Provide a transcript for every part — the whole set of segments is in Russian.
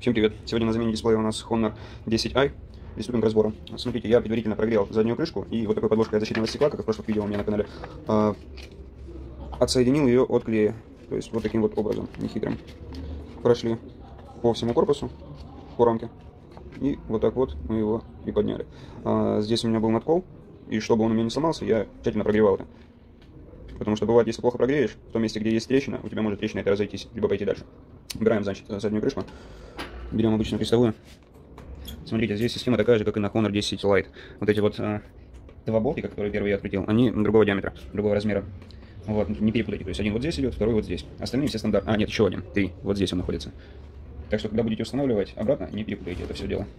Всем привет! Сегодня на замене дисплея у нас Honor 10i. Приступим к разбору. Смотрите, я предварительно прогрел заднюю крышку и вот такой подложкой от защитного стекла, как и в прошлых видео у меня на канале, отсоединил ее от клея. То есть вот таким вот образом, нехитрым. Прошли по всему корпусу, по рамке. И вот так вот мы его приподняли. Здесь у меня был надкол, и чтобы он у меня не сломался, я тщательно прогревал это. Потому что бывает, если плохо прогреешь, в том месте, где есть трещина, у тебя может трещина это разойтись, либо пойти дальше. Убираем, значит, заднюю крышку. Берем обычную крестовую. Смотрите, здесь система такая же, как и на Honor 10 Lite. Вот эти вот два болтика, которые первый я открутил, они другого диаметра, другого размера. Вот, не перепутайте. То есть один вот здесь идет, второй вот здесь. Остальные все стандартные. А, нет, еще один. Три. Вот здесь он находится. Так что, когда будете устанавливать обратно, не перепутайте это все дело.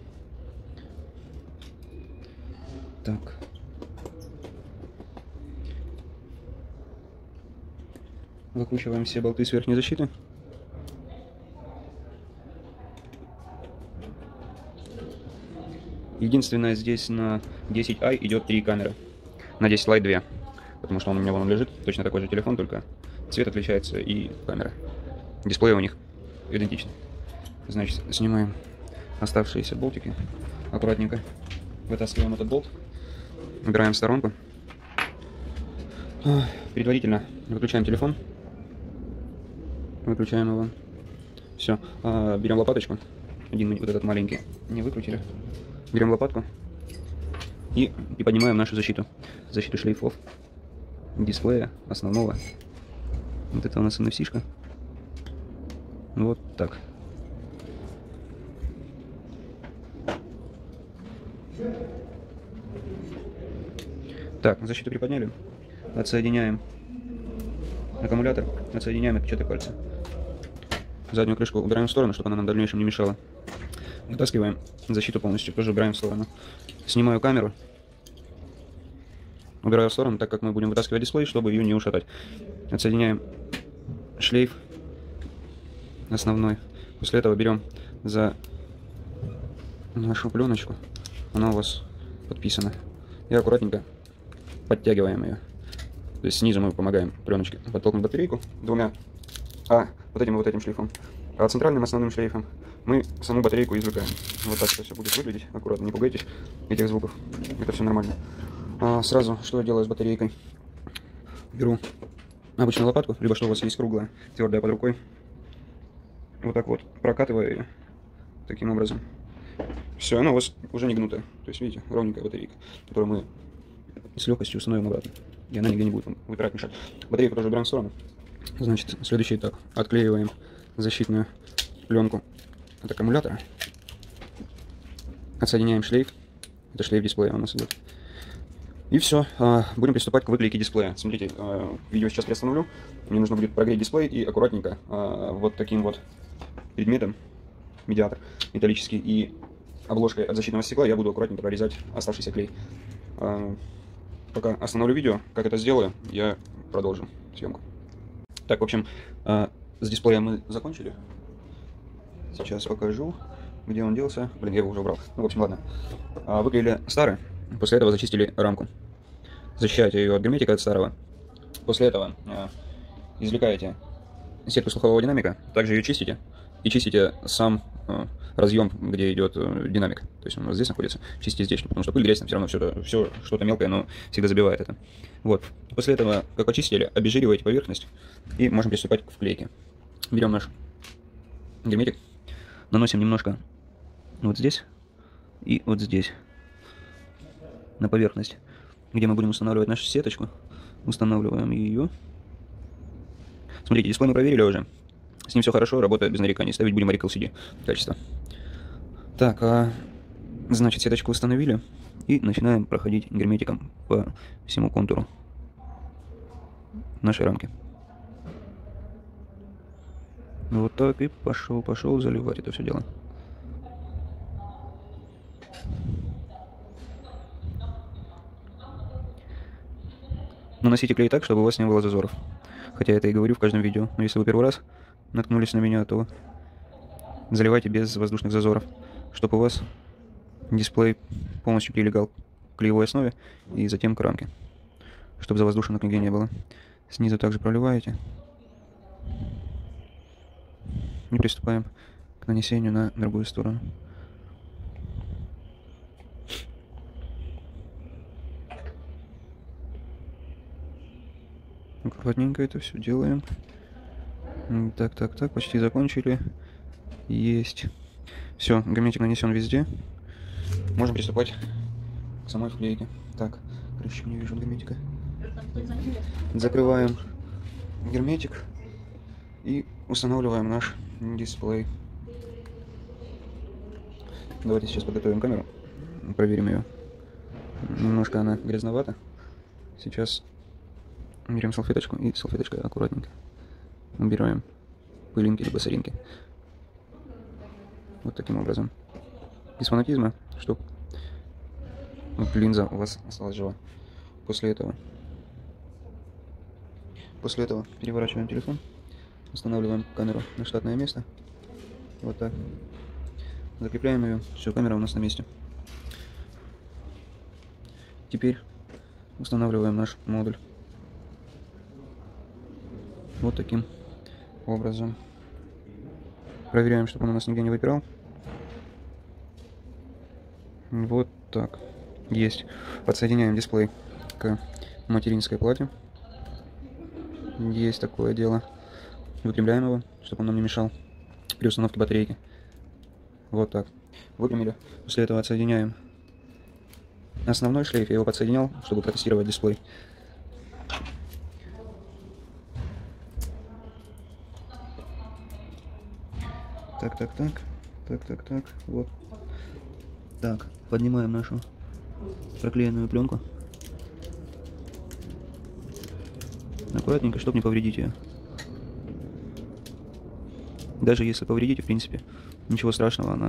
Так. Выкручиваем все болты с верхней защиты. Единственное, здесь на 10i идет 3 камеры. На 10 Lite 2. Потому что он у меня вон лежит. Точно такой же телефон, только цвет отличается и камера. Дисплей у них идентичный. Значит, снимаем оставшиеся болтики. Аккуратненько вытаскиваем этот болт. Убираем в сторонку. Предварительно выключаем телефон. Выключаем его. Все. Берем лопаточку. Один вот этот маленький не выкрутили. Берем лопатку и поднимаем нашу защиту. Защиту шлейфов дисплея основного. Вот это у нас NFC-шка. Вот так. Так, защиту приподняли. Отсоединяем аккумулятор, отсоединяем отпечаток пальца. Заднюю крышку убираем в сторону, чтобы она нам в дальнейшем не мешала. Вытаскиваем защиту полностью, тоже убираем в сторону. Снимаю камеру. Убираю в сторону, так как мы будем вытаскивать дисплей, чтобы ее не ушатать. Отсоединяем шлейф основной. После этого берем за нашу пленочку. Она у вас подписана. И аккуратненько подтягиваем ее. То есть снизу мы помогаем пленочке подтолкнуть батарейку двумя, вот этим шлейфом. А центральным основным шлейфом мы саму батарейку извлекаем. Вот так это все будет выглядеть. Аккуратно, не пугайтесь этих звуков. Это все нормально. Сразу, что я делаю с батарейкой? Беру обычную лопатку, либо что у вас есть круглая, твердая под рукой. Вот так вот прокатываю ее таким образом. Все, она у вас уже не гнутая. То есть, видите, ровненькая батарейка, которую мы с легкостью установим обратно. И она нигде не будет выпирать, мешать. Батарейку тоже убираем в сторону. Значит, следующий этап. Отклеиваем защитную пленку от аккумулятора. Отсоединяем шлейф. Это шлейф дисплея у нас идет. И все. Будем приступать к выклейке дисплея. Смотрите, видео сейчас приостановлю. Мне нужно будет прогреть дисплей и аккуратненько вот таким вот предметом, медиатор металлический и обложкой от защитного стекла, я буду аккуратненько прорезать оставшийся клей. Пока остановлю видео, как это сделаю, я продолжу съемку. Так, в общем, с дисплеем мы закончили. Сейчас покажу, где он делся. Блин, я его уже убрал. Ну, в общем, ладно. Выклеили старый. После этого зачистили рамку. Защищаете ее от герметика, от старого. После этого извлекаете сетку слухового динамика. Также ее чистите. И чистите сам разъем, где идет динамик. То есть он у нас здесь находится. Чистите здесь, потому что пыль, грязь, там все равно все что-то мелкое, но всегда забивает это. Вот. После этого, как очистили, обезжириваете поверхность и можем приступать к вклейке. Берем наш герметик, наносим немножко вот здесь и вот здесь на поверхность, где мы будем устанавливать нашу сеточку. Устанавливаем ее. Смотрите, дисплей мы проверили уже. С ним все хорошо, работает без нареканий. Ставить будем Oracle CD качество. Так, значит, сеточку установили. И начинаем проходить герметиком по всему контуру нашей рамки. Вот так и пошел заливать это все дело. Наносите клей так, чтобы у вас не было зазоров. Хотя я это и говорю в каждом видео. Но если вы первый раз наткнулись на меня, то заливайте без воздушных зазоров, чтобы у вас дисплей полностью прилегал к клеевой основе и затем к рамке, чтобы завоздушенок нигде не было. Снизу также проливаете. И приступаем к к нанесению на другую сторону. Аккуратненько это все делаем. Так, почти закончили. Есть. Все, герметик нанесен везде. Можем приступать к самой вклейке. Так, крышечку не вижу герметика. Закрываем герметик и устанавливаем наш дисплей. Давайте сейчас подготовим камеру, проверим ее. Немножко она грязновата. Сейчас берем салфеточку и салфеточкой аккуратненько убираем пылинки либо соринки. Вот таким образом. Без фанатизма, чтобы линза у вас осталась жива. После этого переворачиваем телефон, устанавливаем камеру на штатное место. Вот так. Закрепляем ее. Все, камера у нас на месте. Теперь устанавливаем наш модуль. Вот таким образом. Проверяем, чтобы он у нас нигде не выпирал. Вот так. Есть. Подсоединяем дисплей к материнской плате. Есть такое дело. Выпрямляем его, чтобы он нам не мешал при установке батарейки. Вот так. Выпрямили. После этого отсоединяем основной шлейф. Я его подсоединял, чтобы протестировать дисплей. Так. Вот. Так, поднимаем нашу проклеенную пленку. Аккуратненько, чтобы не повредить ее. Даже если повредите, в принципе, ничего страшного, она...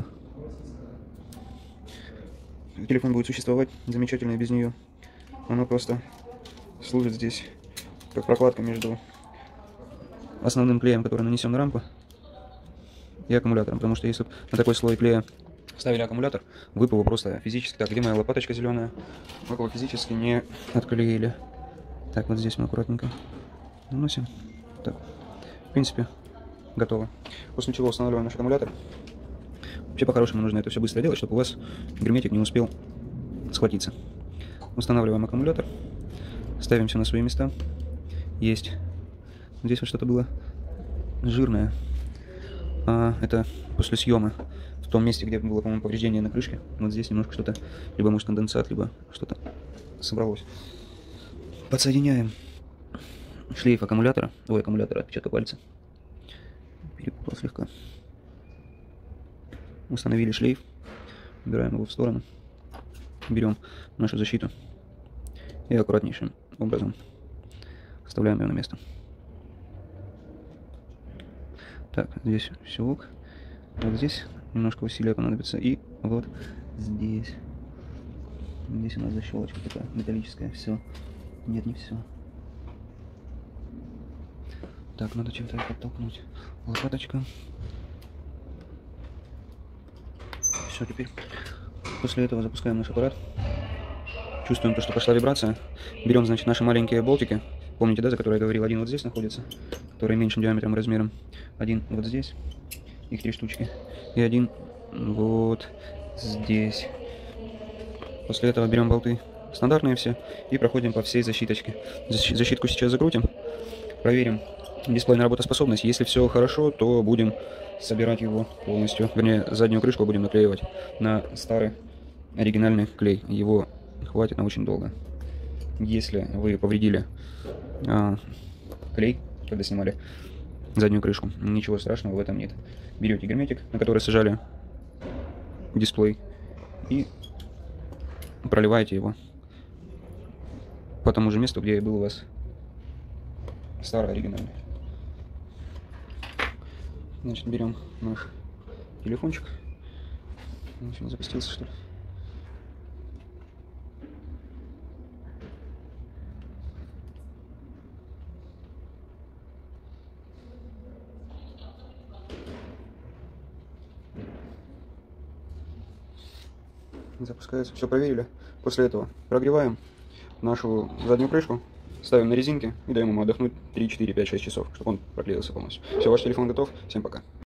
Телефон будет существовать замечательно и без нее. Она просто служит здесь как прокладка между основным клеем, который нанесен на рамку, и аккумулятором. Потому что если на такой слой клея вставили аккумулятор, вы бы его просто физически... Так, где моя лопаточка зеленая? Вы бы его физически не отклеили. Так, вот здесь мы аккуратненько наносим. Так, в принципе, готово. После чего устанавливаем наш аккумулятор. Вообще, по-хорошему, нужно это все быстро делать, чтобы у вас герметик не успел схватиться. Устанавливаем аккумулятор. Ставим все на свои места. Есть. Здесь вот что-то было жирное. Это после съема. В том месте, где было, по-моему, повреждение на крышке. Вот здесь немножко что-то, либо может конденсат, либо что-то собралось. Подсоединяем шлейф аккумулятора. Ой, аккумулятора, отпечатка пальца. Перепутал слегка. Установили шлейф. Убираем его в сторону. Берем нашу защиту. И аккуратнейшим образом вставляем ее на место. Так, здесь все ок. Вот здесь немножко усилия понадобится. И вот здесь. Здесь у нас защелочка такая металлическая. Все. Нет, не все. Так, надо чем-то подтолкнуть. Лопаточка. Все, теперь после этого запускаем наш аппарат. Чувствуем то, что пошла вибрация. Берем, значит, наши маленькие болтики. Помните, да, за которые я говорил? Один вот здесь находится, который меньшим диаметром и размером. Один вот здесь. Их 3 штучки. И один вот здесь. После этого берем болты стандартные все и проходим по всей защиточке. Защитку сейчас закрутим. Проверим дисплей на работоспособность. Если все хорошо, то будем собирать его полностью. Вернее, заднюю крышку будем наклеивать на старый оригинальный клей. Его хватит на очень долго. Если вы повредили клей, когда снимали заднюю крышку, ничего страшного в этом нет. Берете герметик, на который сажали дисплей, и проливаете его по тому же месту, где был у вас старый оригинальный. Значит, берем наш телефончик. Он еще не запустился, что ли? Запускается. Все проверили. После этого прогреваем нашу заднюю крышку, ставим на резинки и даем ему отдохнуть 3, 4, 5, 6 часов, чтобы он проклеился полностью. Все, ваш телефон готов. Всем пока.